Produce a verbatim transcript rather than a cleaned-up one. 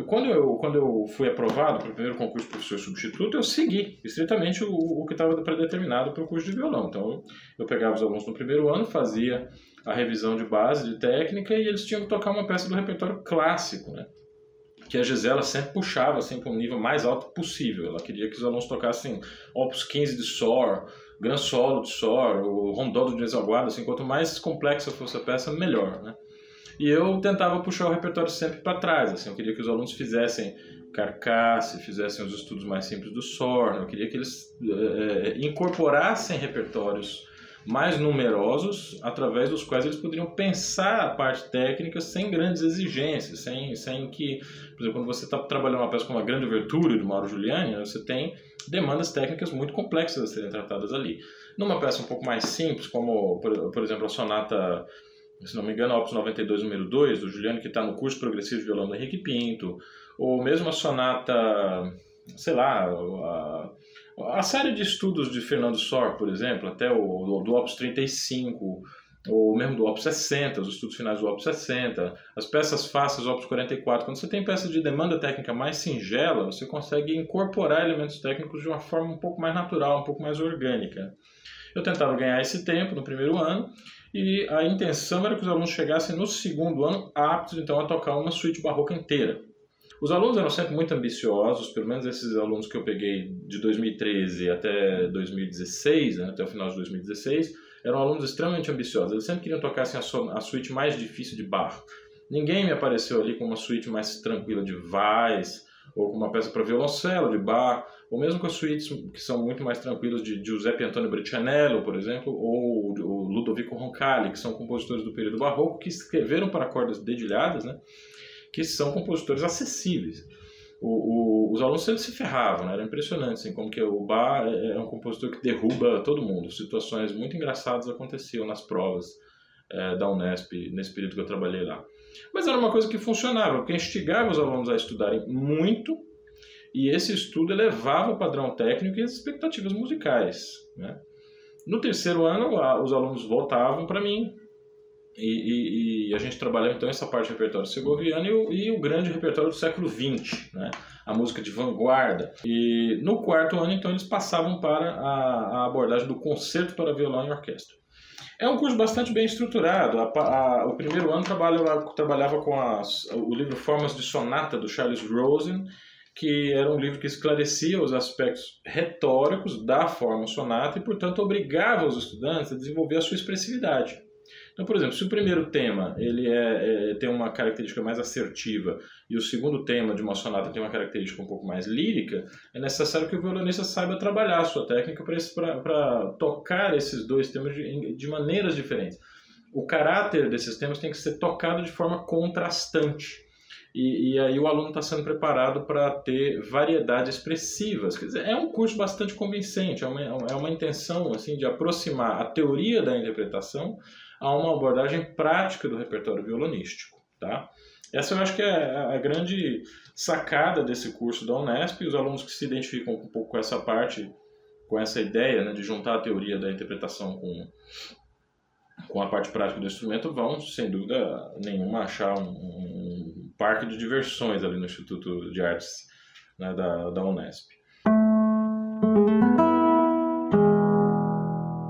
quando, eu, quando eu fui aprovado para o primeiro concurso de professor substituto, eu segui estritamente o, o que estava predeterminado para o curso de violão. Então, eu pegava os alunos no primeiro ano, fazia a revisão de base, de técnica, e eles tinham que tocar uma peça do repertório clássico, né? Que a Gisela sempre puxava assim, para um nível mais alto possível. Ela queria que os alunos tocassem Opus quinze de Sor, Gran Solo de Sor, o Rondó do Diniz Aguado, assim, quanto mais complexa fosse a peça, melhor, né? E eu tentava puxar o repertório sempre para trás, assim, eu queria que os alunos fizessem Carcasse, fizessem os estudos mais simples do Sor, eu queria que eles é, incorporassem repertórios mais numerosos, através dos quais eles poderiam pensar a parte técnica sem grandes exigências, sem, sem que, por exemplo, quando você está trabalhando uma peça como a Grande Ouverture do Mauro Giuliani, você tem demandas técnicas muito complexas a serem tratadas ali. Numa peça um pouco mais simples, como, por, por exemplo, a sonata, se não me engano, a Opus noventa e dois, número dois, do Giuliani, que está no curso progressivo de violão do Henrique Pinto, ou mesmo a sonata, sei lá, a, a série de estudos de Fernando Sor, por exemplo, até o do Opus trinta e cinco, ou mesmo do Opus sessenta, os estudos finais do Opus sessenta, as peças fáceis do Opus quarenta e quatro. Quando você tem peças de demanda técnica mais singela, você consegue incorporar elementos técnicos de uma forma um pouco mais natural, um pouco mais orgânica. Eu tentava ganhar esse tempo no primeiro ano, e a intenção era que os alunos chegassem no segundo ano aptos então a tocar uma suíte barroca inteira. Os alunos eram sempre muito ambiciosos, pelo menos esses alunos que eu peguei de dois mil e treze até dois mil e dezesseis, né, até o final de dois mil e dezesseis, eram alunos extremamente ambiciosos. Eles sempre queriam tocar assim, a, so a suíte mais difícil de Bach. Ninguém me apareceu ali com uma suíte mais tranquila de Weiss, ou com uma peça para violoncelo de Bach, ou mesmo com as suítes que são muito mais tranquilas de Giuseppe Antonio Bricianello, por exemplo, ou o Ludovico Roncalli, que são compositores do período barroco, que escreveram para cordas dedilhadas, né? Que são compositores acessíveis. O, o, os alunos sempre se ferravam, né? Era impressionante, assim, como que o Bach é um compositor que derruba todo mundo. Situações muito engraçadas aconteciam nas provas é, da Unesp, nesse período que eu trabalhei lá. Mas era uma coisa que funcionava, porque instigava os alunos a estudarem muito, e esse estudo elevava o padrão técnico e as expectativas musicais, né? No terceiro ano, os alunos voltavam para mim, E, e, e a gente trabalhou então essa parte do repertório segoviano e o, e o grande repertório do século vinte, né? A música de vanguarda. E no quarto ano então eles passavam para a, a abordagem do concerto para violão e orquestra. É um curso bastante bem estruturado. A, a, o primeiro ano trabalhava, trabalhava com as, o livro Formas de Sonata do Charles Rosen, que era um livro que esclarecia os aspectos retóricos da forma sonata e portanto obrigava os estudantes a desenvolver a sua expressividade. Então, por exemplo, se o primeiro tema ele é, é, tem uma característica mais assertiva e o segundo tema de uma sonata tem uma característica um pouco mais lírica, é necessário que o violonista saiba trabalhar a sua técnica para tocar esses dois temas de, de maneiras diferentes. O caráter desses temas tem que ser tocado de forma contrastante. E, e aí o aluno está sendo preparado para ter variedades expressivas. Quer dizer, é um curso bastante convincente, é uma, é uma intenção assim, de aproximar a teoria da interpretação a uma abordagem prática do repertório violonístico, tá? Essa eu acho que é a grande sacada desse curso da Unesp, e os alunos que se identificam um pouco com essa parte, com essa ideia, né, de juntar a teoria da interpretação com, com a parte prática do instrumento vão, sem dúvida nenhuma, achar um, um parque de diversões ali no Instituto de Artes, né, da, da Unesp.